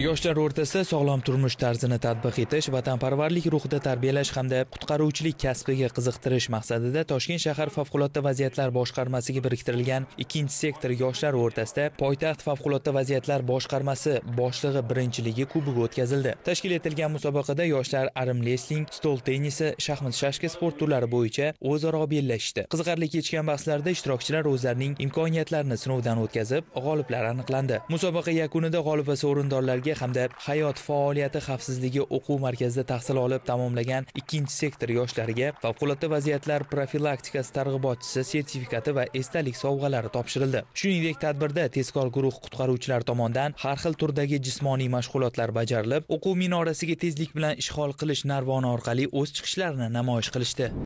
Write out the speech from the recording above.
Yoshlar o'rtasida sog'lom turmush tarzini tatbiq etish, vatanparvarlik ruhida tarbiyalash hamda qutqaruvchilik kasbiga qiziqtirish maqsadida Toshkent shahar favqulodda vaziyatlar boshqarmasiga biriktirilgan ikkinchi sektor yoshlar o'rtasida poytaxt favqulodda vaziyatlar boshqarmasi boshlig'i birinchiligi kubogi o'tkazildi. Tashkil etilgan musobaqada yoshlar armrestling, stol tennisi, shaxmat shashka sport turlari bo'yicha o'zaro bellashishdi. Qiziqarli kechgan bahslarda ishtirokchilar o'zlarining imkoniyatlarini sinovdan o'tkazib, g'oliblar aniqlandi. Musobaqa yakunida g'olib va sovrindorlarga hamda hayot faoliyati xavfsizligi o'quv markazida tahsil olib tamomlagan ikkinchi sektor yoshlariga favqulodda vaziyatlar profilaktikasi targ'ibotchisi sertifikati va esdalik sovg'alari topshirildi. Shuningdek, tadbirda tezkor guruh qutqaruvchilar tomonidan har xil turdagi jismoniy mashg'ulotlar bajarilib, o'quv minorasiga tezlik bilan ishg'ol qilish narvoni orqali o'z chiqishlarini namoyish qilishdi.